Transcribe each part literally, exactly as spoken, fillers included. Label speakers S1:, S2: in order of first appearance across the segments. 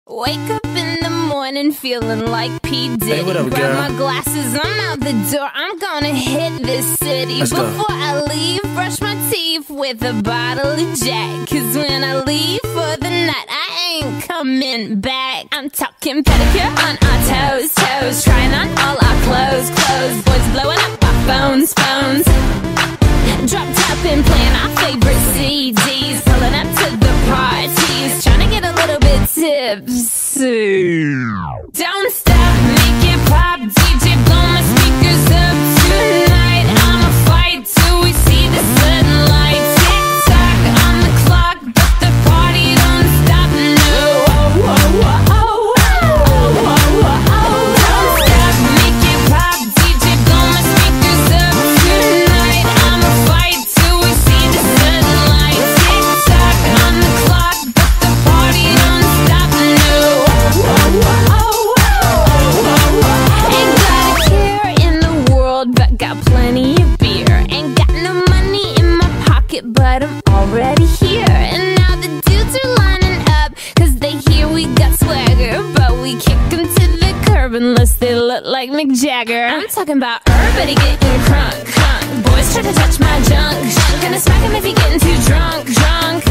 S1: Wake up in the morning feeling like P. Diddy.
S2: Hey, what up,
S1: Grab
S2: girl?
S1: my glasses, I'm out the door. I'm gonna hit this city.
S2: Let's
S1: Before
S2: go.
S1: I leave, brush my teeth with a bottle of Jack. Cause when I leave for the night, I ain't coming back. I'm talking pedicure on our toes, toes. Trying on all our clothes, clothes. Boys blowing up our phones, phones. Dropped up and playing our favorite C Ds. Pulling up to the parties, trying to get a little bit tipsy. Don't stop, make it pop, D J blow my speakers up tonight. I'ma fight till we see the sunlight. Tick tock on the clock, but the party don't stop. No, oh, oh, oh, oh, oh, oh, oh, oh. Don't stop, make it pop, D J blow my speakers up tonight. I'ma fight till we see the sunlight. Tick tock on the clock, but the party don't stop. No, oh, oh, oh, oh, oh, oh. Ain't got a care in the world, but got plenty of beer. Ain't got no money in my pocket, but I'm already here. And now the dudes are lining up, cause they hear we got swagger. But we kick them to the curb unless they look like Mick Jagger. I'm talking about everybody getting crunk, crunk. Boys try to touch my junk, junk. Gonna smack him if he getting too drunk, drunk.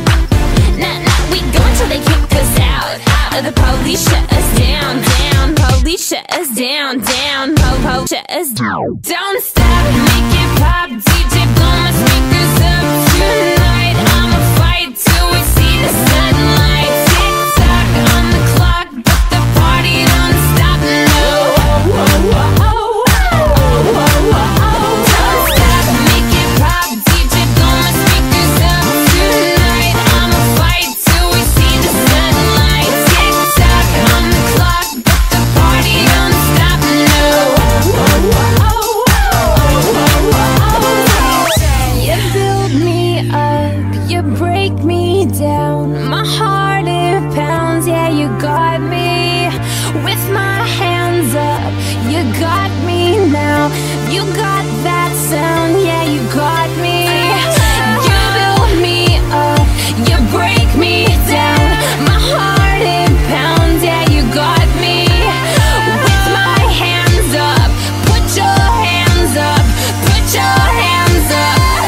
S1: Nah, nah, we go until they kick us out, out. Or the police shut us down, down. Police shut us down, down. Po, po, shut us down. Don't stop, make it pop, D J blow my speakers up tonight. I'ma fight till we see the sunlight. Tick tock on the clock, but the party don't stop. No, oh, oh, oh, oh, oh, oh, oh, oh. Don't stop, make it pop, D J blow my speakers up tonight. I'ma fight till we see the sunlight. Tick tock on the clock, but the party don't stop. No, oh, oh, oh, oh, oh, oh. You build me up, you break me down. My heart it pounds, yeah, you got me. With my hands up, you got me now. You got that sound, yeah, you got me. You build me up, you break me down. My heart it pounds, yeah, you got me. With my hands up, put your hands up, put your hands up.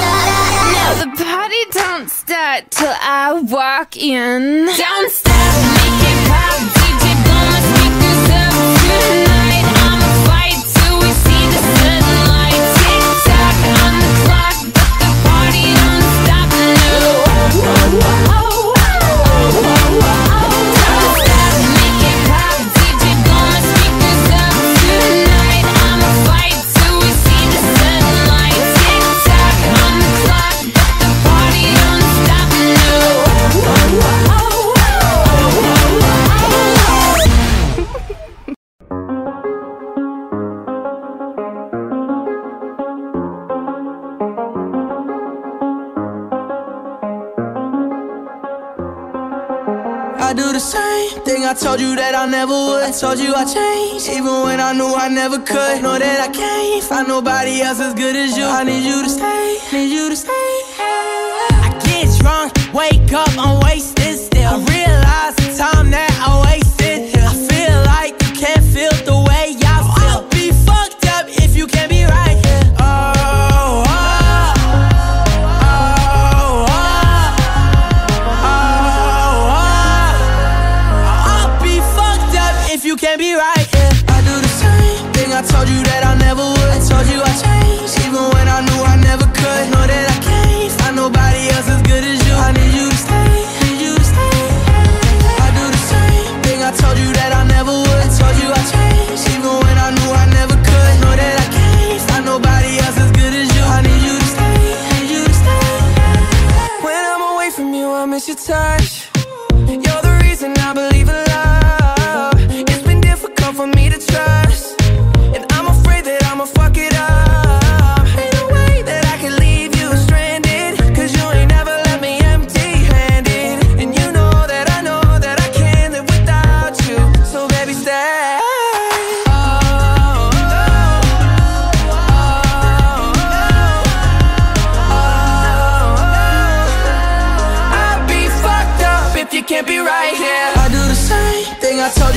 S1: Now the party don't start till I walk in. Don't stop, make it pop, D J blow my speakers up tonight. I'ma fight till we see the sunlight. Tick tock on the clock, but the party don't stop. No, oh, oh, oh, oh, oh, oh, oh. Don't stop, make it pop, D J blow my speakers up tonight. I'ma fight till we see the sunlight. Tick tock on the clock, but the party don't stop. No, oh, oh, oh, oh, oh, oh, oh.
S3: I do the same thing I told you that I never would. I told you I changed, even when I knew I never could. Know that I can't find nobody else as good as you. I need you to stay, need you to stay. I get drunk, wake up, I'm wasted still. I realize the time that I wasted here. I feel like you can't feel the way I feel. I'll be fucked up if you can't be right here. Oh, oh, oh, oh, oh, oh. I'll be fucked up if you can't be right here. I do the same thing I told you that I never would. I told you I changed, even when I knew I never could. Know that I can't find nobody else as good as you. I need you to stay, need you to stay. I do the same thing I told you that I never would. I told you I changed, even when I knew I never could. Know that I can't find nobody else as good as you. I need you to stay, need you to stay. When I'm away from you, I miss your touch. You're the reason I believe in love. It's been difficult for me to trust, and I'm afraid that I'ma fuck it up.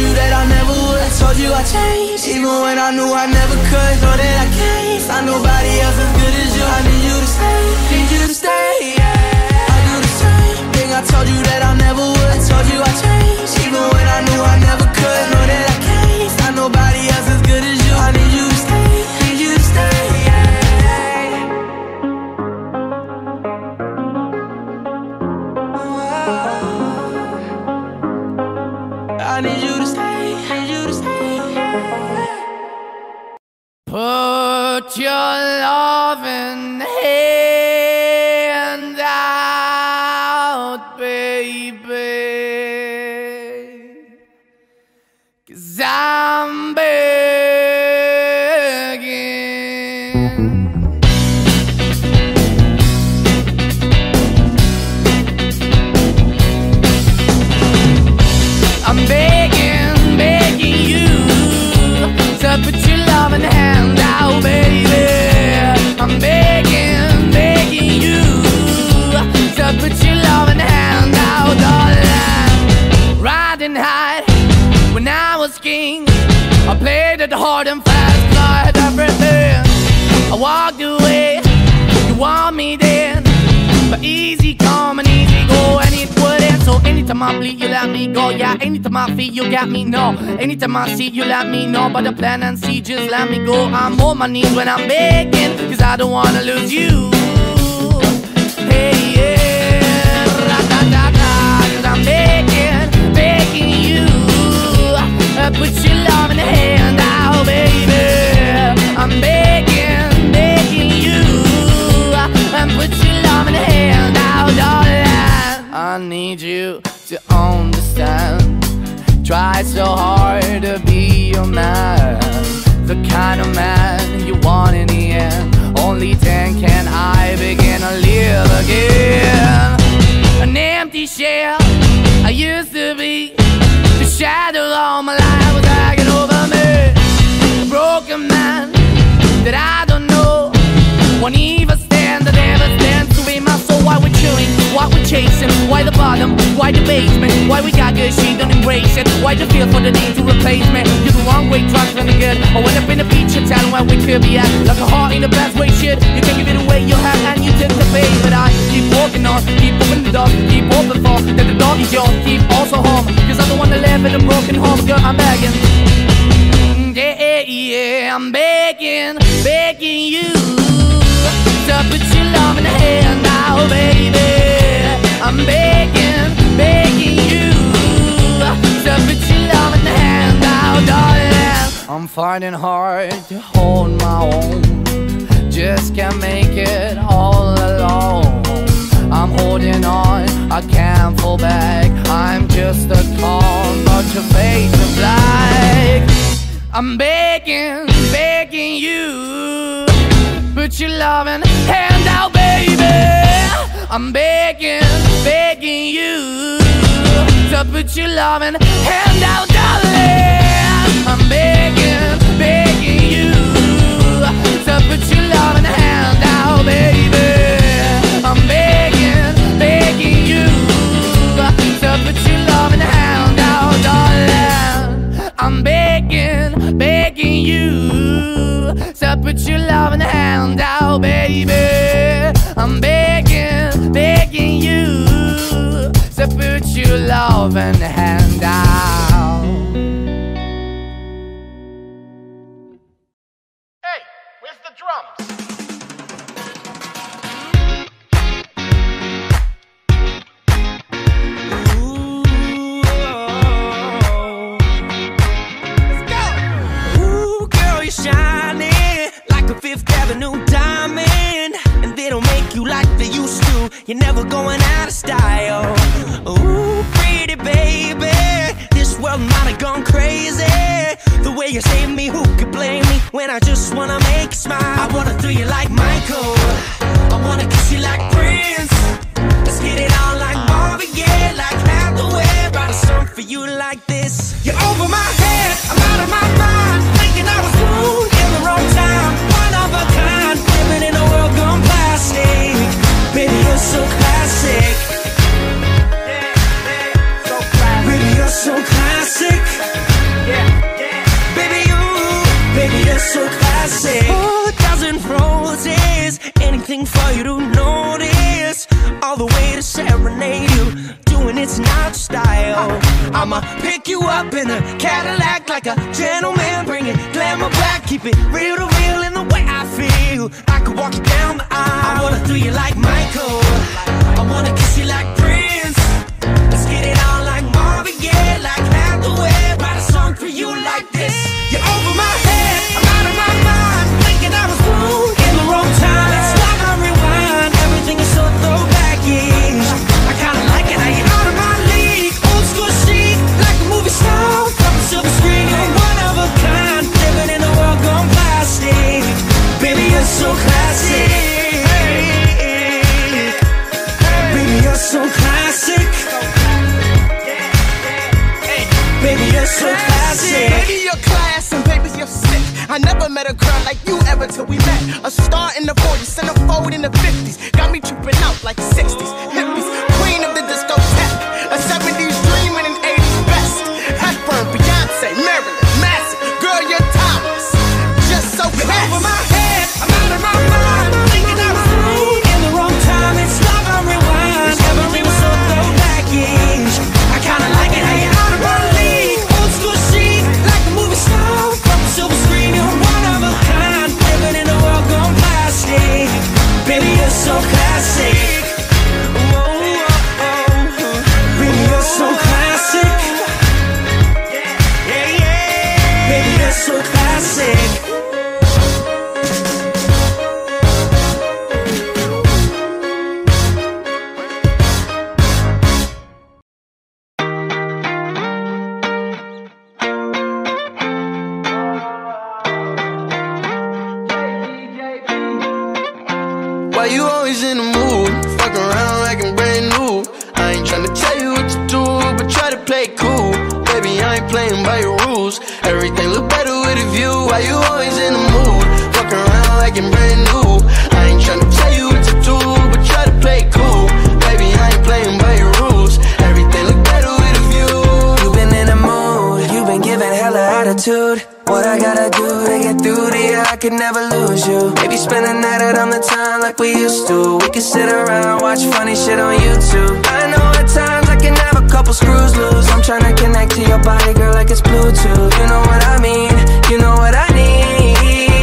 S3: you that I never would. I told you I changed, even when I knew I never could. Know that I can't find nobody else as good as you. I need you to stay, need you to stay, yeah. I do the same thing, I told you that I never would. I told you I changed, even when I knew I never could. Know that I can't find nobody else as good as you. I need you to stay, need you to stay, yeah. I need you to stay, need you to stay, yeah.
S2: Put your loving hand out, baby, 'cause I'm begging. I'm begging, begging you to put your loving hand out, baby. I'm begging, begging you to put your loving hand out, darling. Riding high when I was king, I played it hard and fast, 'cause I had everything. I walked away, you want me then, but easy come and easy go, and it wouldn't. So anytime I bleed, you let me go. Yeah, anytime I feel, you got me, no. Anytime I see, you let me know. But the plan and see, just let me go. I'm on my knees when I'm begging, 'cause I don't wanna lose you. Hey, yeah, ra-da-da-da, 'cause I'm begging, begging you, uh, put your love in the hand out, baby. I'm begging, begging you, uh, and put your love in the hand out, darling. I need you to understand. Try so hard to be your man, the kind of man you want in the end. Only then can I begin to live again. An empty shell I used to be, the shadow all my life was hanging over me. A broken man that I don't know, won't even stand, that never stands to be my soul. Why we're chilling, why we're chasing, why the bottom, why the basement, why we got good, she don't embrace it. Why the feel for the need to replace me? You're the wrong way, trying to the good. I went up in the feature town where we could be at, like a heart in the best way, shit. You can give it away, you have, and you took the bait. But I keep walking on, keep open the door, keep open for that the dog is yours, keep also home, 'cause I'm the one that live in a broken home. Girl, I'm begging, yeah, yeah, I'm begging, begging you to put your love in the hand now, baby. I'm begging, begging you to put your love in the hand now, darling. I'm finding hard to hold my own, just can't make it all alone. I'm holding on, I can't fall back. I'm just a call, but your face is black. I'm begging, begging you, put your loving hand out, baby. I'm begging, begging you to put your loving hand out, darling. I'm begging, begging you to put your loving hand out, baby. I'm begging, begging you to put your loving hand out, darling. I'm begging, begging you to put your loving hand out, baby. I'm begging, begging you to put your loving hand out.
S4: Hey, where's the drums?
S5: Shining like a Fifth Avenue diamond, and they don't make you like they used to. You're never going out of style. Ooh, pretty baby, this world might have gone crazy. The way you save me, who could blame me when I just wanna make you smile? I wanna thrill you like Michael, I wanna kiss you like Prince. Let's get it on like Marvin Gaye, like Hathaway. Write a song for you like this. You're over my head, I'm out of my mind, thinking I was cool in the wrong time. One of a kind, living in a world gone plastic. Baby, you're so classic. Yeah, yeah, so classic. Baby, you're so classic. I'ma pick you up in a Cadillac like a gentleman, bring it glamour back, keep it real to real in the way I feel. I could walk you down the aisle, I wanna do you like Michael, I wanna kiss you like Prince. Let's get it on like Marvin Gaye, like Hathaway. Write a song for you like this. You're over my head, I'm out of my mind, thinking I was born in the wrong time. Let's stop and rewind, everything is so throwback-ish. I kinda like it how you're out of my league, old school chic, like a movie star from a silver screen. You're one of a kind, living in a world gone plastic. Baby, you're so classic. Baby, you're so classic. Baby, you're so classic.
S6: Baby, you're class and baby, you're sick. I never met a girl like you ever till we met. A star in the forties, centerfold in the fifties. Got me tripping out like sixties. Hippies, queen of the discotheque. A seventies dream and an eighties best. Hepburn, Beyonce, Marilyn, Massive. Girl, you're timeless. Just so classy.
S5: Over my head, I'm out of my mind, thinking I was wrong in the wrong time. It's love and rewind, everything was so throwback-ish. I kinda like it how you're out of my league, old school chic, like a movie star from a silver screen. You're one of a kind, living in a world gone plastic. Baby, you're so classic. Whoa, whoa, whoa. Baby, you're so classic. Yeah, yeah. Baby, you're so classic.
S3: Why you always in the mood? Fuck around like I'm brand new. I ain't tryna tell you what to do, but try to play cool. Baby, I ain't playing by your rules. Everything look better with a view. Why you always in the mood? Fuck around like I'm brand new. I ain't tryna tell you what to do, but try to play cool. Baby, I ain't playing by your rules. Everything look better with a view.
S7: You been in the mood, you been giving hella attitude. What I gotta do to get through to you, I could never lose you. Maybe spend the night out on the town like we used to. We could sit around, watch funny shit on YouTube. I know at times I can have a couple screws loose. I'm trying to connect to your body, girl, like it's Bluetooth. You know what I mean, you know what I need.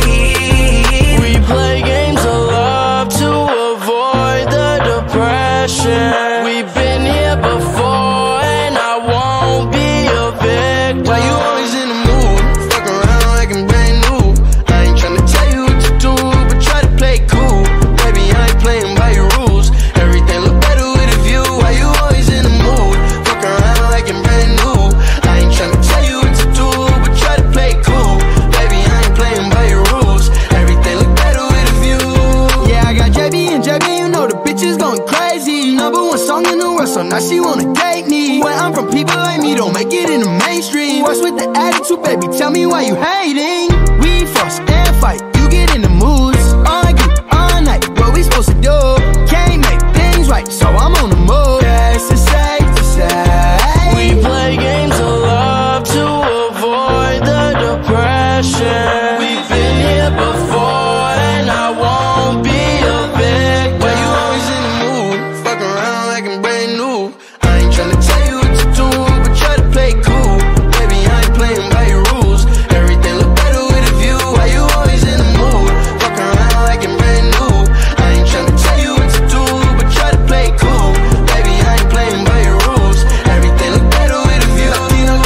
S3: We play games of love to avoid the depression. We've been here before and I won't be a victim. Why you always in the mood? Fuck around like I'm brand new. I ain't tryna tell you what to do, but try to play cool. Baby, I ain't playing by your rules. Everything look better with a view. Why you always in the mood? Fuck around like I'm brand new. I ain't tryna tell you what to do, but try to play cool. Baby, I ain't playing by your rules. Everything look better with a view.
S6: Yeah, I got J B and J B, you know the bitch is going crazy. Number one song in the world, so now she wanna date me. Where I'm from, people like me don't make it in the mainstream. What's with the attitude, baby? Tell me why you hating. We fuss and fight, you get in the moods. Argue all night, what we supposed to do? Can't make things right, so I'm on the move. Yeah, it's safe to say
S3: We play games of love to avoid the depression. We've been here before and I won't be a victim. Why you always in the mood? Fuck around like I'm brand new. I ain't tryna tell you what to do, but try to play cool. Baby, I ain't playing by your rules. Everything look better with a view. Why you always in the mood? Fuck around like I'm brand new. I ain't tryna tell you what to do, but try to play cool. Baby, I ain't playing by your rules. Everything look better with a view.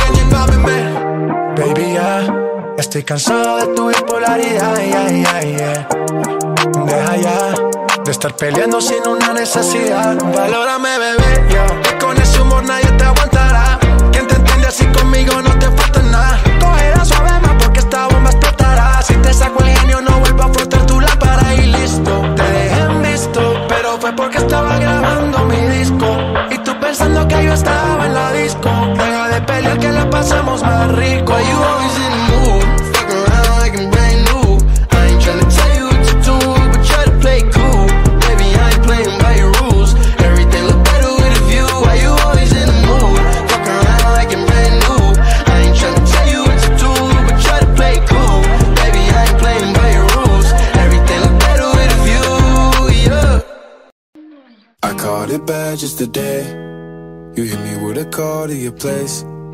S8: Baby, ya estoy cansado de tu bipolaridad, yeah, yeah, yeah. Deja ya de estar peleando sin una necesidad. Valórame, bebé, yo, que con ese humor nadie te aguantará. Quien te entiende así conmigo no te falta nada. Cogerá suave más porque esta bomba explotará. Si te saco el genio no vuelvo a frotar tu lámpara y listo. Te dejé en visto, pero fue porque estaba grabando mi disco. Y tú pensando que yo estaba en la disco. Deja de pelear que la pasamos más rico.
S3: Why you always in the mood? Fuck around like I'm brand new. I ain't tryna tell you what to do, but try to play cool. Baby, I ain't playing by your rules. Everything look better with a view. Why you always in the mood? Fuck around like I'm brand new. I ain't tryna tell you what to do, but try to play cool. Baby, I ain't playing by your rules. Everything look better with a view, yeah.
S8: I caught it bad just today. You hit me with a call to your place.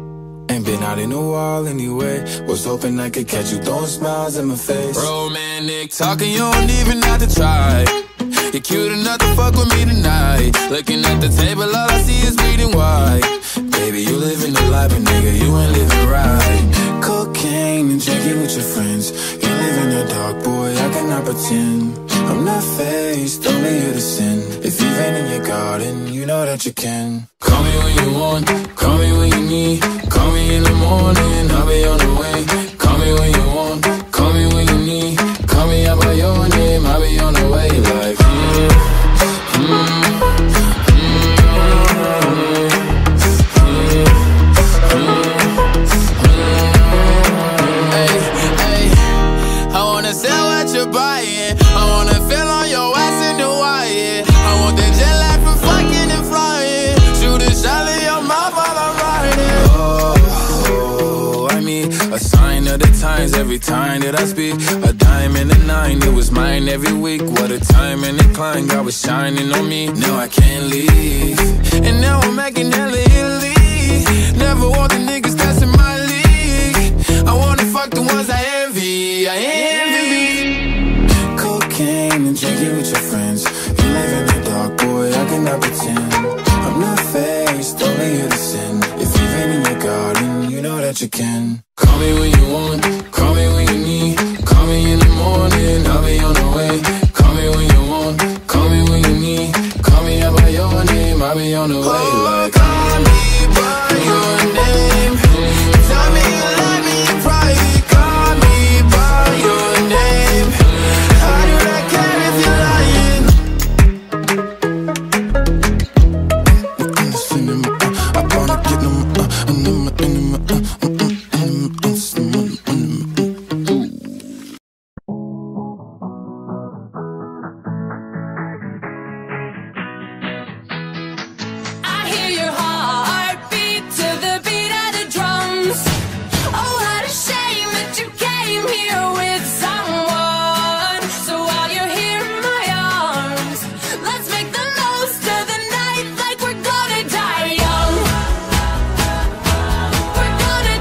S9: Ain't been out in a while anyway. Was hoping I could catch you throwing smiles in my face.
S10: Romantic talking, you don't even have to try. You're cute enough to fuck with me tonight. Looking at the table, all I see is bleeding white. Baby, you living the life, but nigga, you ain't living right. Cocaine and drinking with your friends. You live in the dark, boy, I cannot pretend. I'm not faced, only you to sin. If you've been in your garden, you know that you can. Call me when you want, call me when you need. Call me in the morning, I'll be on the way. Call me when you want, call me when you need. Call me out by your name, I'll be on the way. Like, mm, mm, sell what you're buying. I wanna feel on your ass in Hawaii. I want that jet lag from fucking and flying. Shoot a shot in your mouth while I'm riding. Oh, I mean, a sign of the times every time that I speak. A dime and a nine, it was mine every week. What a time and a climb, God was shining on me. Now I can't leave, and now I'm making hella Italy. Never want the niggas that's in my league. I wanna fuck the ones I envy. I envy. And drinking with your friends. You live in the dark, boy, I cannot pretend. I'm not faced, only you to sin. If you've been in your garden, you know that you can. Call me when you want, call me when you need. Call me in the morning, I'll be on the way. Call me when you want, call me when you need. Call me out by your name, I'll be on the way. Like, call me by your name. Tell me you love me in private. Call me by your name. How do I care if you're lying? I wanna get them.
S1: We're gonna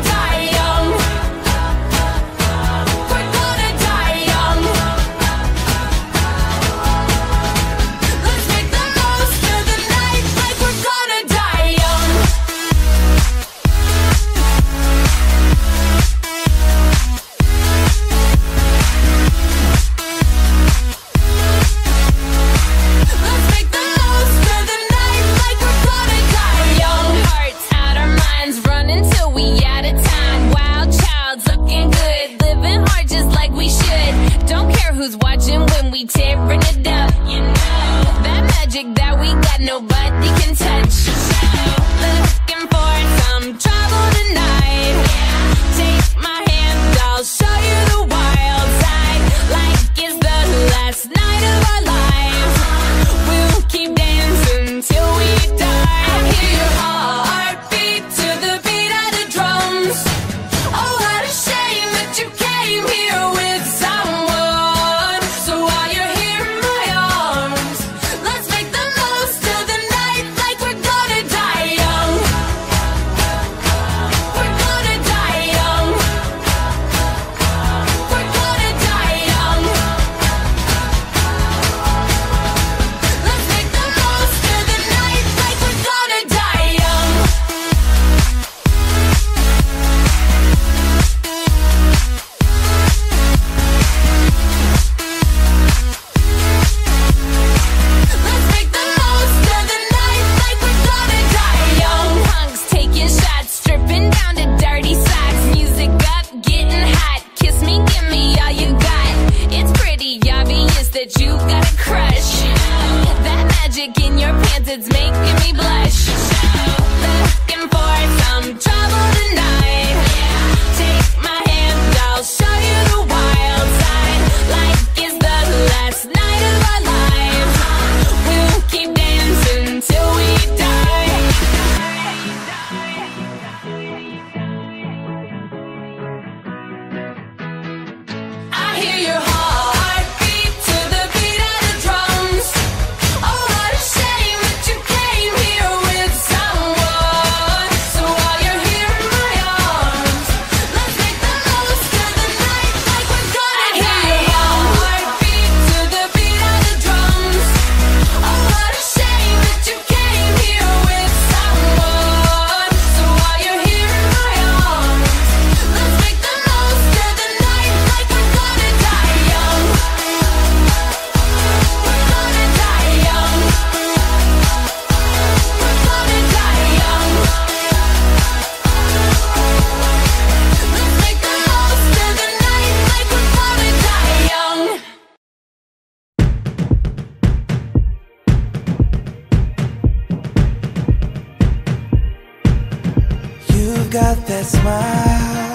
S7: smile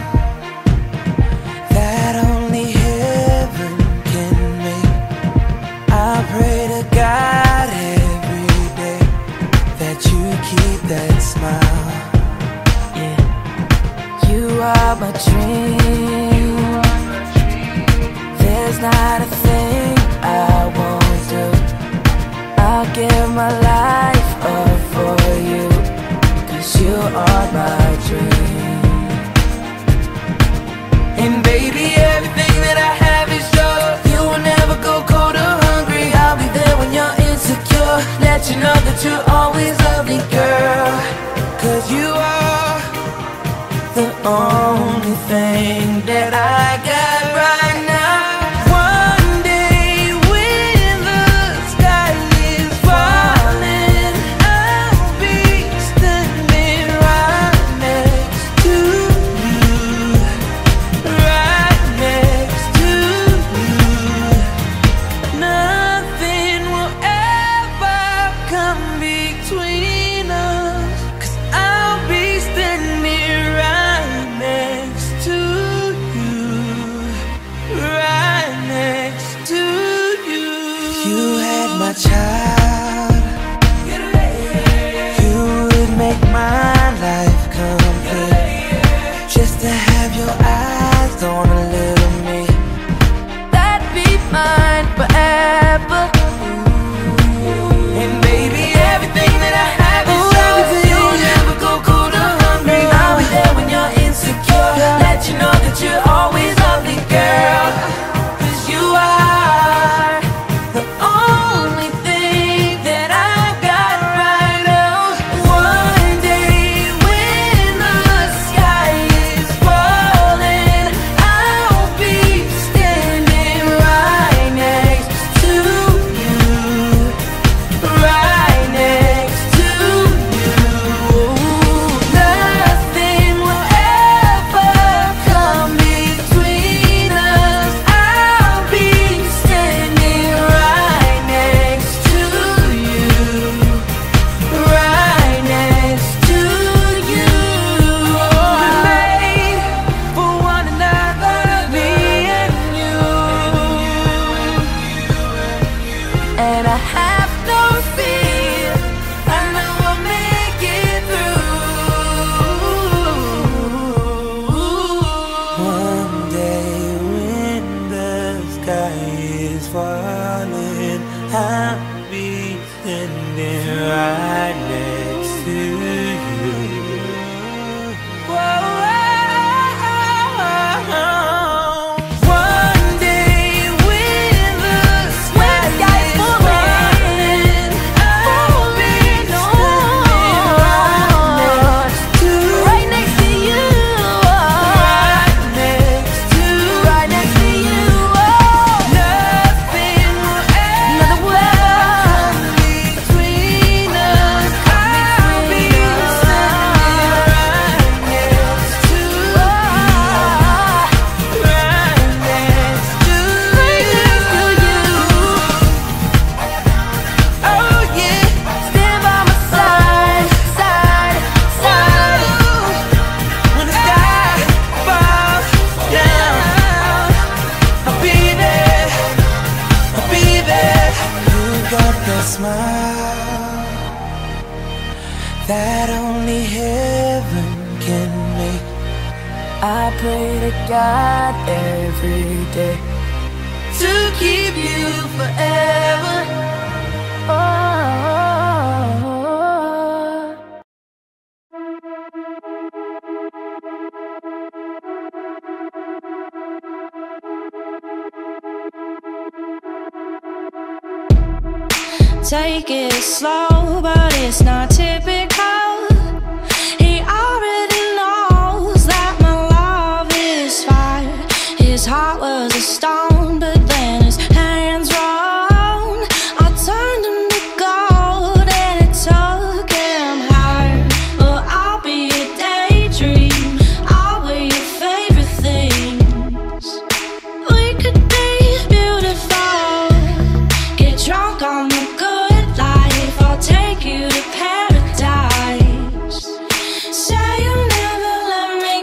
S7: that only heaven can make. I pray to God every day that you keep that smile. Yeah, you are my dream. There's not a thing I won't do. I'll give my life up for you, 'cause you are my dream. And baby, everything that I have is yours. You will never go cold or hungry. I'll be there when you're insecure. Let you know that you're always lovely, girl. 'Cause you are the only thing that I got right now. One day when the sky is falling, I'll be standing right next to you, right next to you. Nothing will ever come between us, 'cause I'll be standing right next to you, right next to you. You had my child, you would make my life complete. Just to have your eyes on a little me, that'd be mine forever. And baby, everything that I have is yours. You'll never go cold or hungry. I'll be there when you're insecure. Let you know that you're always lovely, girl. 'Cause you are the only thing that I've got right now. One day when the sky is falling, I'll be standing right next to you, right next to you. Nothing will ever come between us. I'll be standing right next to you, right next to you. We're made for one another, me and you. And I have no fear, I know I'll make it through. One day when the sky is falling, I'll be standing right next to you. Whoa. One day when the sky is falling, I'll be standing right next to you, right next to, right next to you. Nothing will ever come between us. I'll be standing right next to you, right next to you. Oh yeah, stand by my side, side, side. When the sky falls down, I'll be there, I'll be there. You got that smile that only heaven can make. I pray to God every day to keep you forever. Oh.
S11: Take it slow, but it's not typical. He already knows that my love is fire. His heart was a stone, but then his hands rolled. I turned him to gold and it took him higher. But I'll be a daydream, I'll wear your favorite things. We could be beautiful, get drunk on the good life. I'll take you to paradise. Say you'll never let me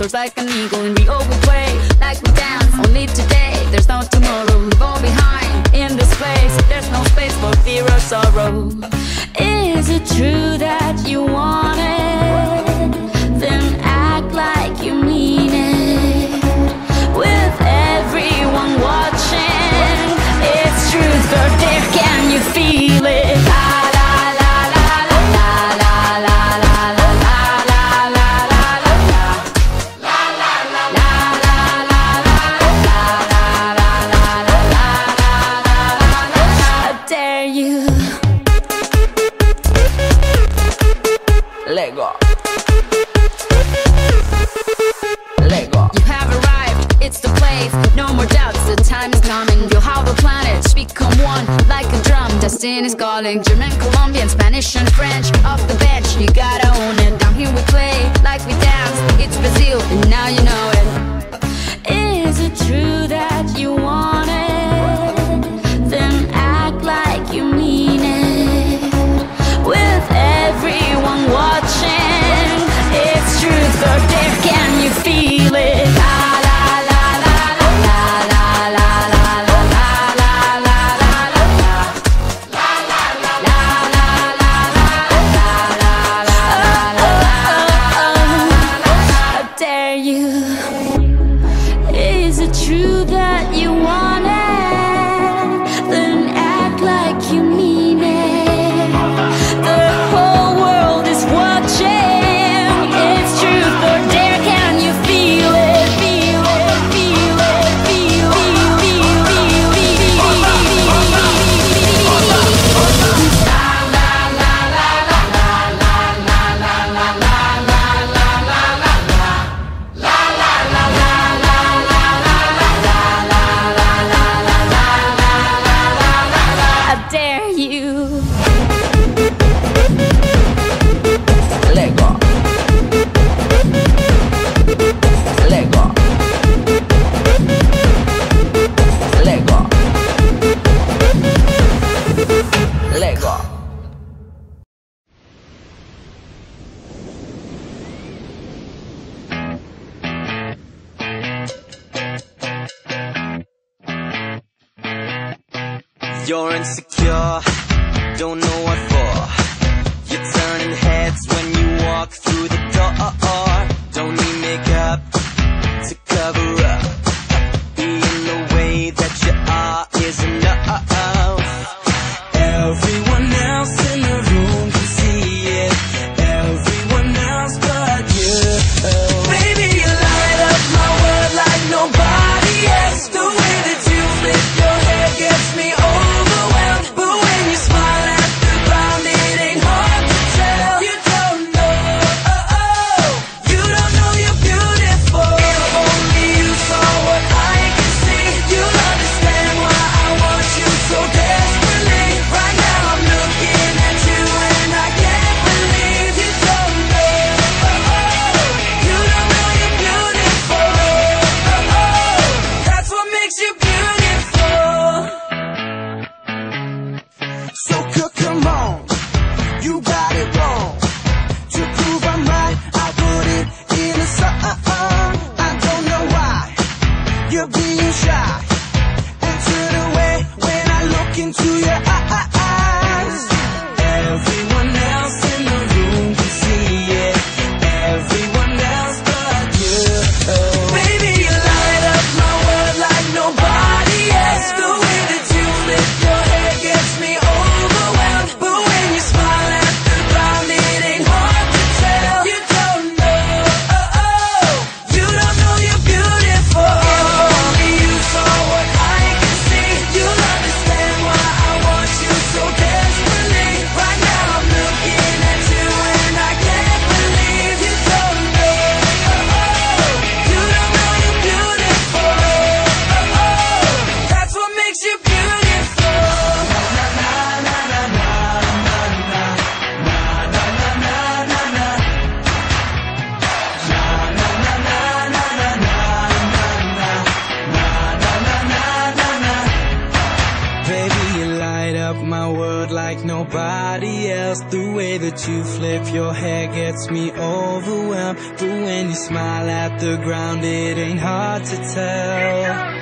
S12: soars like an eagle. And we all we play like we dance. Only today, there's no tomorrow. Leave all behind in this place. There's no space for fear or sorrow. Is it true that you want it? Then act like you mean it. With everyone watching, it's truth or dare. Can you feel it? La la la la la la la la la la la la la la la la la la la la I dare you. Let go. Let go. You have arrived, it's the place. No more doubts, the time is coming. You'll have the planets become one like a drum. Destiny's calling. German, Colombian, Spanish and French. Off the bench, you gotta own it. Down here we play like we dance. It's Brazil, and now you know it. Is it true that you want it? Then act like you mean it. With everyone watching, it's truth or dare. Can you feel it? La la la la la la la la la la la la la la la la la la I dare you. Is it true that you want it? Then act like you mean it. The whole world is watching. It's truth or dare. Can you feel it? Feel it, feel it, feel it, feel it, I dare you. Let go. Let go. Let go. Let go.
S5: You're insecure, don't know what for. You're turning heads when you walk through the door. Don't need makeup to cover up. Being the way that you are is enough. Everyone else in the room can see it. Everyone else but you. Baby, you light up my world like nobody else. The way that you flip your hair gets me overwhelmed. But when you smile at the ground, it ain't hard to tell. You don't know, oh, oh, you don't know you're beautiful. If only you saw what I can see, you'll understand why I want you so desperately. Right now I'm looking at you and I can't believe you don't know, oh, oh, you don't know you're beautiful. Oh, oh, that's what makes you beautiful.
S6: So c- come on, you got it wrong. To prove I'm right, I put it in a song. I don't know why you're being shy and turn away when I look into your eyes.
S5: Everyone else in the room can see it. Everyone else but you. Baby, you light up my world like nobody else. The way that you flip your hair gets me overwhelmed. But when you smile at the ground, it ain't hard to tell. You don't know, oh, oh, you don't know you're beautiful. If only you saw what I can see, you'll understand why I want
S13: nobody else. The way that you flip your hair gets me overwhelmed. But when you smile at the ground, it ain't hard to tell.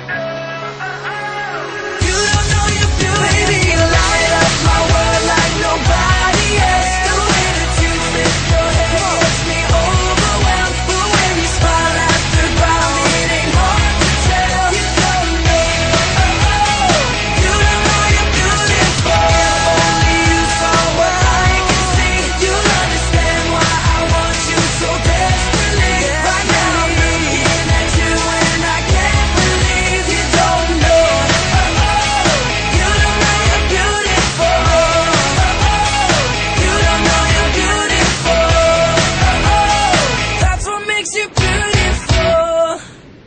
S3: You don't know you're beautiful. Baby, you light up my world like nobody else. The way that you flip your hair gets me overwhelmed. But when you smile at the ground, it ain't hard to tell. You don't know. You don't know you're beautiful. Only you saw what I can see. You'll understand why I want you so desperately. Right now I'm looking at you and I can't believe you don't know. You don't know you're beautiful. You don't know you're beautiful. That's what makes you beautiful.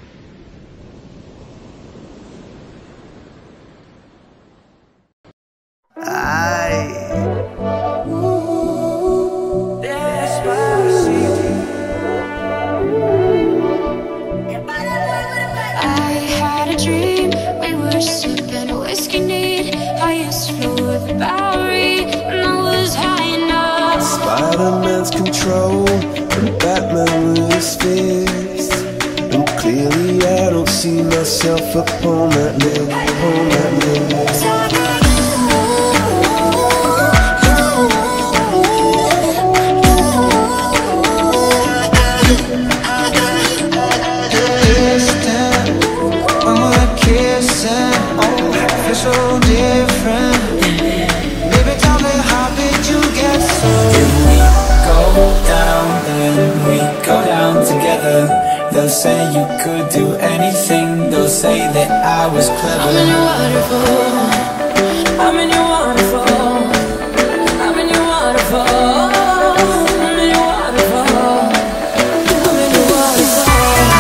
S11: I had a dream, we were sipping whiskey neat. I used to flow with the Bowery when I was high enough.
S7: Spider-Man's control and Batman with his fist. And clearly I don't see myself upon that name, upon that name.
S3: When we're kissing, oh, I feel so different. Baby, tell me, how did you get so?
S14: If we go down, then we go down together. They'll say you could do anything. They'll say that I was clever.
S11: I'm in your waterfall. I'm in your waterfall. I'm in your waterfall. I'm in your waterfall. I'm in your waterfall.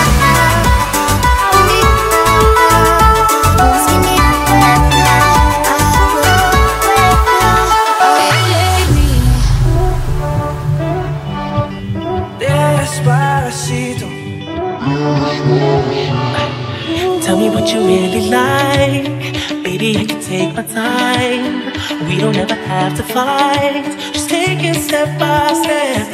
S3: Despacito.
S5: Tell me what you really like. Baby, I can take my time. We don't ever have to fight. Just take it step by step.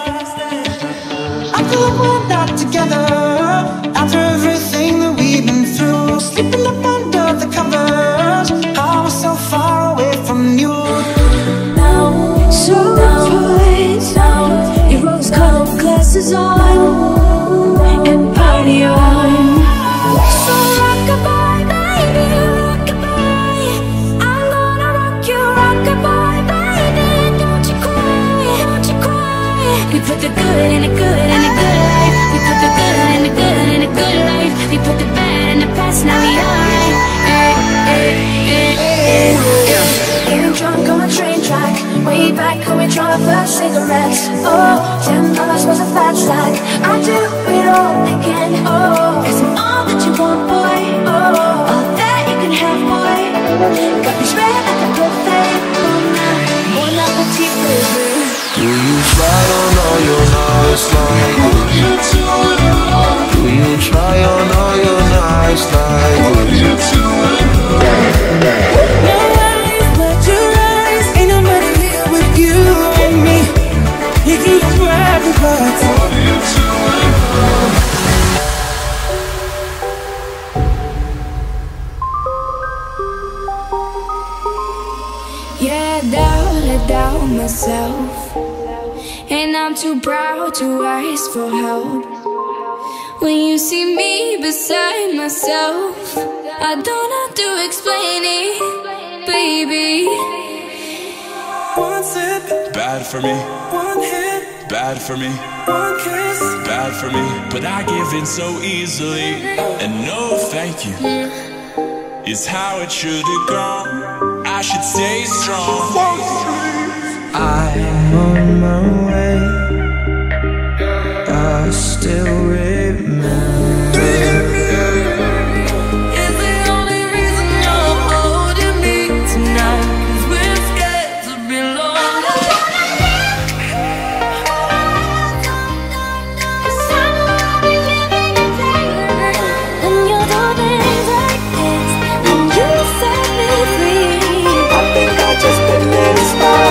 S3: I feel like we're not together. After everything that we've been through, sleeping up under the covers, I was so far away from you.
S11: Now, so right now, your rose-colored glasses on and party on. So rock-a-bye, baby, rock-a-bye. I'm gonna rock you, rock-a-bye, baby. Don't you cry, don't you cry. We put the good in the good in the good life. We put the good in the good in the good life. We put the bad in the past, now we alright. Hey, hey, hey, hey, hey. Getting drunk on a train track, way back when we drove first cigarettes. Oh, ten dollars was a fat stack. I do it all again. Oh, cause I'm all that you want, boy. Oh, all that you can have, boy. Got me spread like a buffet. Bon appetit, baby.
S7: Do you try on all your nice like? Do you try on all your nice like?
S3: Ain't nobody here with you and me. You keep grabbing parts.
S11: Yeah, I doubt, I doubt myself, and I'm too proud to ask for help. When you see me beside myself, I don't have to explain it, baby.
S3: One sip,
S10: Bad for me,
S3: one hit,
S10: bad for me,
S3: one kiss.
S10: bad for me. But I give in so easily, and no thank you is how it should have gone. I should stay strong.
S3: I'm on my way. I still remember.
S11: Is the only reason you're holding me tonight, 'cause we're scared to be lonely. When you do things like this, when you set me free,
S3: I think I just been in a spot.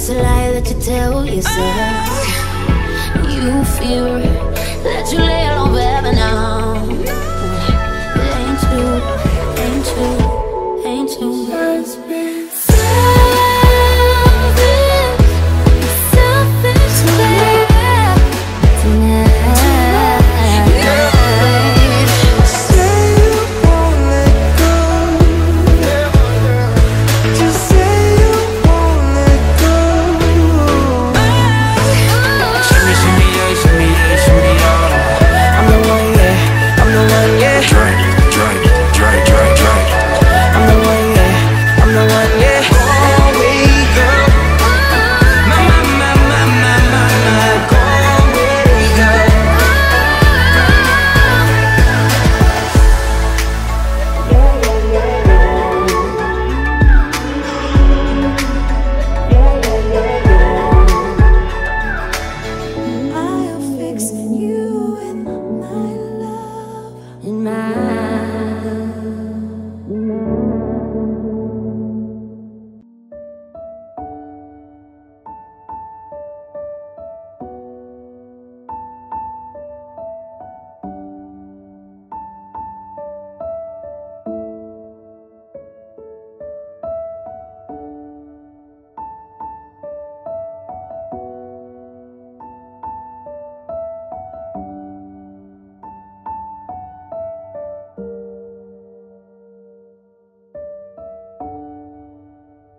S15: That's a lie that you tell yourself. You fear that you lay